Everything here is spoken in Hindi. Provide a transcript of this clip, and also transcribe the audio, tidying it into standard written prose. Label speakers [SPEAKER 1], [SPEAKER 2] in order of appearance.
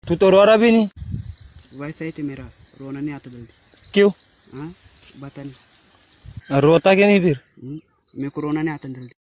[SPEAKER 1] तू तो रो रहा भी नहीं।
[SPEAKER 2] वैसा ही तो मेरा रोना नहीं आता जल्दी।
[SPEAKER 1] क्यों?
[SPEAKER 2] हाँ बता नहीं।
[SPEAKER 1] रोता क्यों नहीं फिर?
[SPEAKER 2] मेरे को रोना नहीं आता जल्दी।